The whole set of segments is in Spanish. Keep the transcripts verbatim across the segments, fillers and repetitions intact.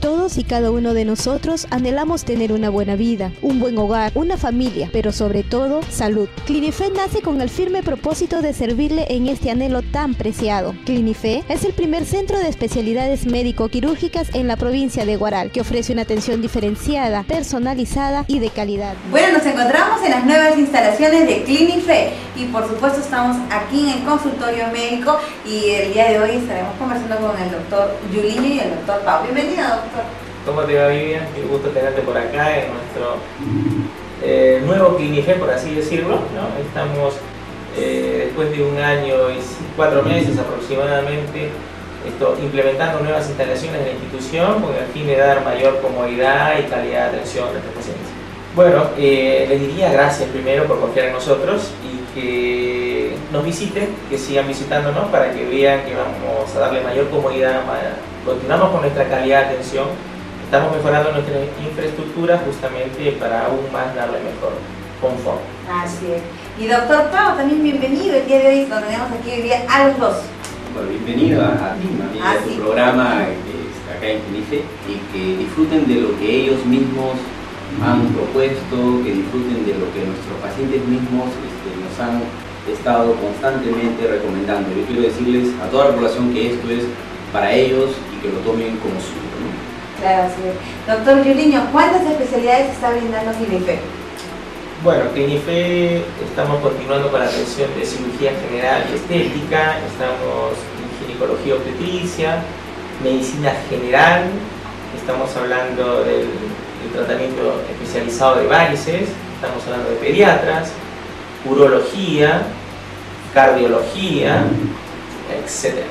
Todos y cada uno de nosotros anhelamos tener una buena vida, un buen hogar, una familia, pero sobre todo, salud. Clinife nace con el firme propósito de servirle en este anhelo tan preciado. Clinife es el primer centro de especialidades médico-quirúrgicas en la provincia de Huaral, que ofrece una atención diferenciada, personalizada y de calidad. Bueno, nos encontramos en las nuevas instalaciones de Clinife y por supuesto estamos aquí en el consultorio médico y el día de hoy estaremos conversando con el doctor Yuliño y el doctor Pau. Bienvenido, doctor. ¿Cómo te va, Vivian? Qué gusto tenerte por acá en nuestro eh, nuevo Clinife, por así decirlo, ¿no? Estamos eh, después de un año y cuatro meses aproximadamente esto, implementando nuevas instalaciones en la institución con el fin de dar mayor comodidad y calidad de atención a nuestros pacientes. Bueno, eh, les diría gracias primero por confiar en nosotros y que nos visiten, que sigan visitándonos para que vean que vamos a darle mayor comodidad, continuamos con nuestra calidad de atención. Estamos mejorando nuestra infraestructura justamente para aún más darle mejor confort. Así es. Y doctor Pau, también bienvenido. El día de hoy lo tenemos aquí hoy día a los dos. Bueno, bienvenido a, a ti, Mami, ah, a tu sí. programa que está acá en Clinife y que disfruten de lo que ellos mismos han propuesto, que disfruten de lo que nuestros pacientes mismos este, nos han estado constantemente recomendando. Yo quiero decirles a toda la población que esto es para ellos y que lo tomen como suyo, ¿no? Claro, sí. Doctor Yuliño, ¿cuántas especialidades está brindando Clinife? Bueno, Clinife estamos continuando con la atención de cirugía general y estética, estamos en ginecología obstetricia, medicina general, estamos hablando del, del tratamiento especializado de varices, estamos hablando de pediatras, urología, cardiología, etcétera.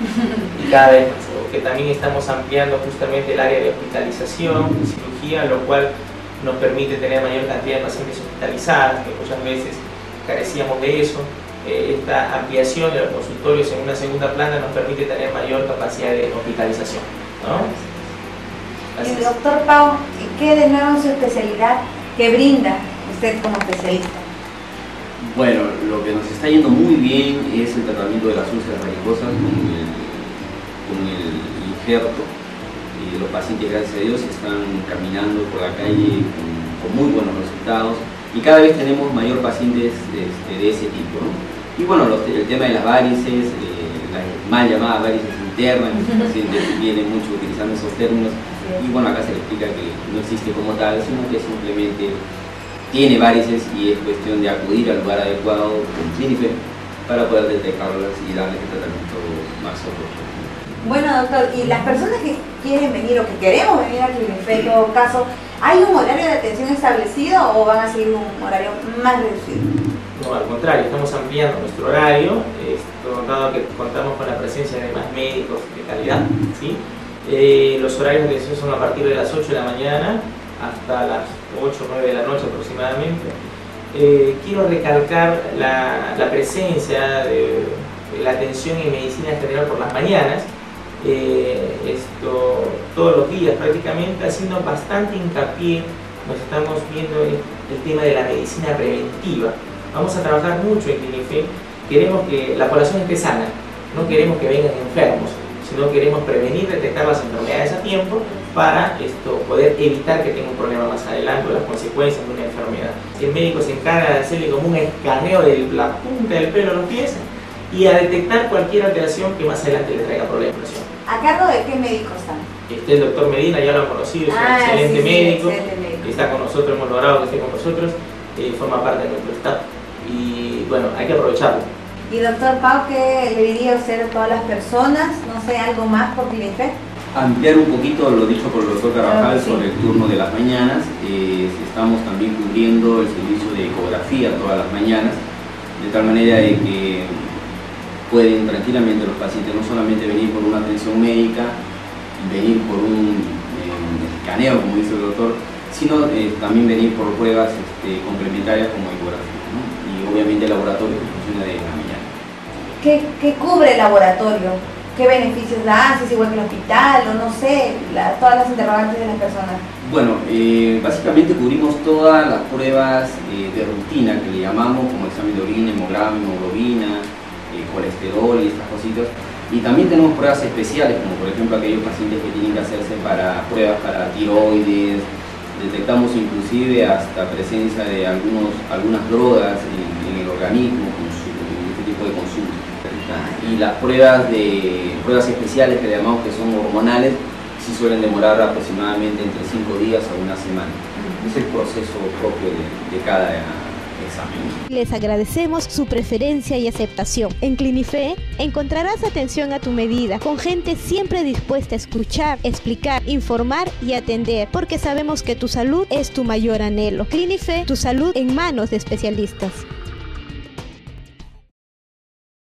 Y cada vez más, porque también estamos ampliando justamente el área de hospitalización, de cirugía, lo cual nos permite tener mayor cantidad de pacientes hospitalizadas, que muchas veces carecíamos de eso. Eh, esta ampliación de los consultorios en una segunda planta nos permite tener mayor capacidad de hospitalización, ¿no? Y el doctor Pau, ¿qué de nuevo en su especialidad que brinda usted como especialista? Bueno, lo que nos está yendo muy bien es el tratamiento de las úlceras varicosas con el, con el injerto. Y los pacientes, gracias a Dios, están caminando por la calle con, con muy buenos resultados y cada vez tenemos mayor pacientes de, de ese tipo, ¿no? Y bueno, los, el tema de las varices, eh, las mal llamadas varices internas, los pacientes vienen mucho utilizando esos términos y bueno, acá se le explica que no existe como tal, sino que simplemente tiene varices y es cuestión de acudir al lugar adecuado con Clinife para poder detectarlas y darles el tratamiento más oportuno. Bueno, doctor, y las personas que quieren venir o que queremos venir a Clinife, en todo caso, ¿hay un horario de atención establecido o van a seguir un horario más reducido? No, al contrario, estamos ampliando nuestro horario, esto, dado que contamos con la presencia de más médicos de calidad, ¿sí? Eh, los horarios de atención son a partir de las ocho de la mañana hasta las ocho o nueve de la noche aproximadamente. Eh, quiero recalcar la, la presencia de, de la atención en medicina general por las mañanas, eh, esto, todos los días prácticamente, haciendo bastante hincapié, nos estamos viendo el, el tema de la medicina preventiva. Vamos a trabajar mucho en Clinife, queremos que la población esté sana, no queremos que vengan enfermos, sino queremos prevenir, detectar las enfermedades a tiempo para esto, poder evitar que tenga un problema más adelante o las consecuencias de una enfermedad. El médico se encarga de hacerle como un escaneo de la punta del pelo a los pies y a detectar cualquier alteración que más adelante le traiga problemas. ¿A cargo de qué médico están? Este, el doctor Medina, ya lo han conocido, es ah, un excelente, sí, sí, médico, excelente médico, está con nosotros, hemos logrado que esté con nosotros, eh, forma parte de nuestro staff y bueno, hay que aprovecharlo. Y doctor Pau, ¿qué le diría usted a todas las personas? No sé, algo más por Clinife. Ampliar un poquito lo dicho por el doctor Carvajal sí. sobre el turno de las mañanas. Eh, estamos también cubriendo el servicio de ecografía todas las mañanas, de tal manera de que pueden tranquilamente los pacientes no solamente venir por una atención médica, venir por un eh, escaneo, como dice el doctor, sino eh, también venir por pruebas este, complementarias como ecografía, ¿no? Y obviamente el laboratorio que funciona de la mañana. ¿Qué, qué cubre el laboratorio? ¿Qué beneficios da? ¿Si es igual que el hospital? O no sé, la, todas las interrogantes de las personas. Bueno, eh, básicamente cubrimos todas las pruebas eh, de rutina que le llamamos, como examen de orina, hemograma, hemoglobina, eh, colesterol y estas cositas, Y también tenemos pruebas especiales, como por ejemplo aquellos pacientes que tienen que hacerse para pruebas para tiroides. Detectamos inclusive hasta presencia de algunos, algunas drogas en, en el organismo con su, en este tipo de consumo. Y las pruebas, de, pruebas especiales que le llamamos que son hormonales, sí suelen demorar aproximadamente entre cinco días a una semana. Es el proceso propio de, de cada examen. Les agradecemos su preferencia y aceptación. En Clinife encontrarás atención a tu medida, con gente siempre dispuesta a escuchar, explicar, informar y atender, porque sabemos que tu salud es tu mayor anhelo. Clinife, tu salud en manos de especialistas.